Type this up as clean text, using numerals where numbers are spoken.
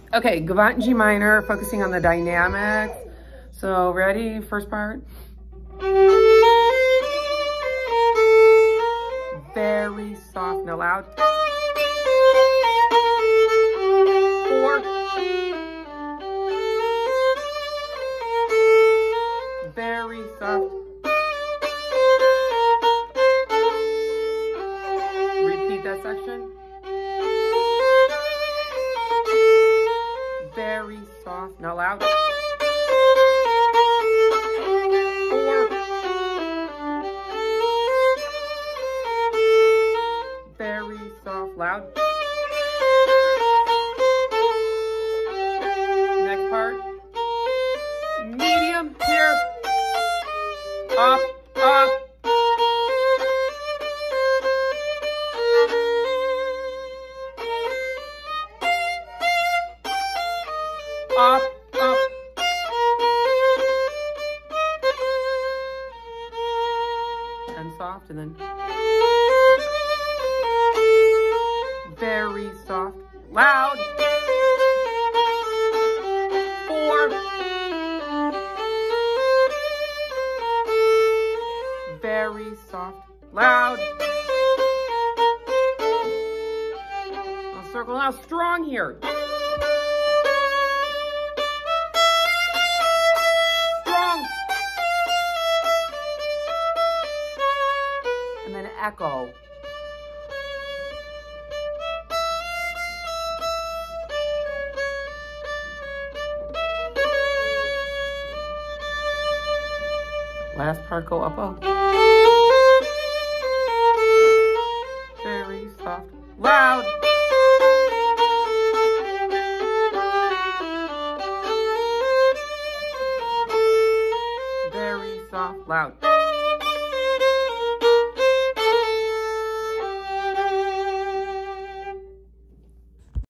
Okay, Gavotte in G minor, focusing on the dynamics. So ready, first part. Very soft, no loud. 4. Very soft. Repeat that section. Very soft, not loud. 4. Very soft, loud. Next part. Medium here. Up, up. Up, up. And soft, and then very soft, loud. 4. Very soft, loud. I'll circle now, strong here. Strong. And then echo. Last part, go up, up. Very soft, loud. Very soft, loud.